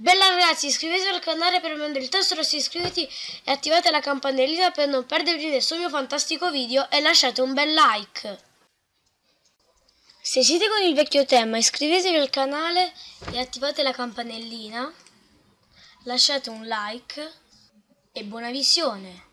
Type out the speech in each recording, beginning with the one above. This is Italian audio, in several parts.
Bella ragazzi, iscrivetevi al canale per premere il tasto rosso iscriviti e attivate la campanellina per non perdervi nessun mio fantastico video e lasciate un bel like. Se siete con il vecchio tema iscrivetevi al canale e attivate la campanellina, lasciate un like e buona visione.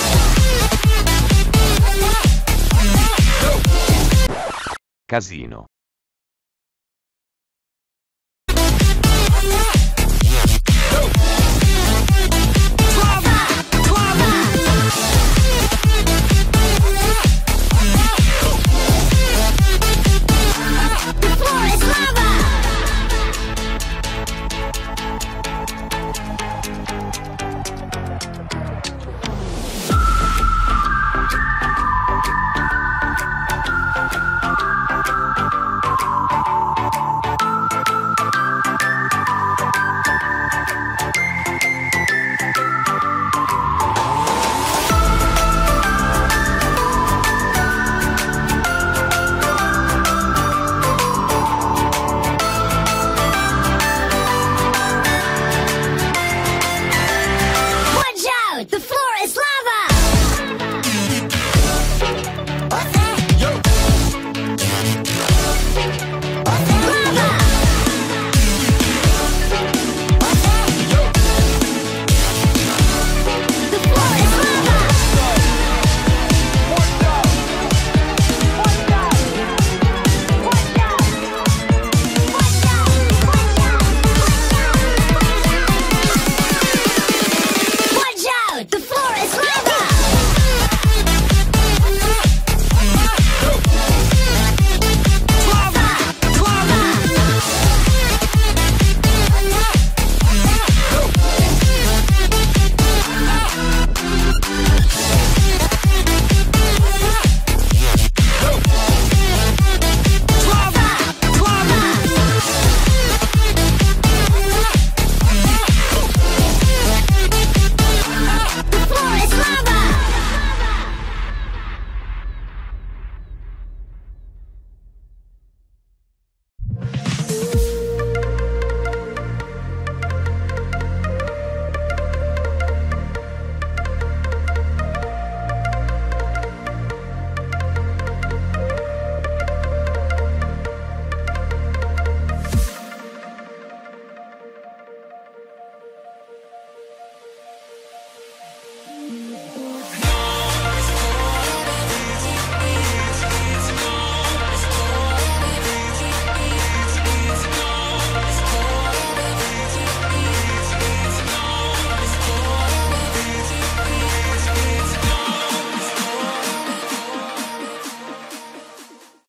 Casino.